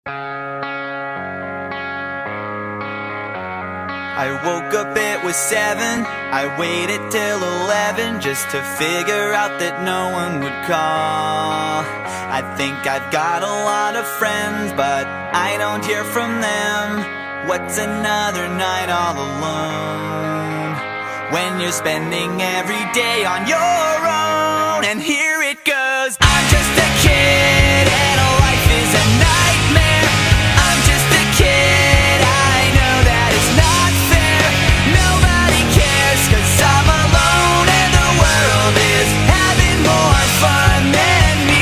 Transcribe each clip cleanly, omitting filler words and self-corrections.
I woke up, it was 7. I waited till 11 just to figure out that no one would call. I think I've got a lot of friends, but I don't hear from them. What's another night all alone when you're spending every day on your own? And here it goes. I'm just a kid and life is a nightmare. I'm just a kid, I know that it's not fair. Nobody cares 'cause I'm alone and the world is having more fun than me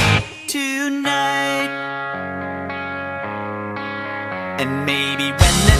tonight. And maybe when the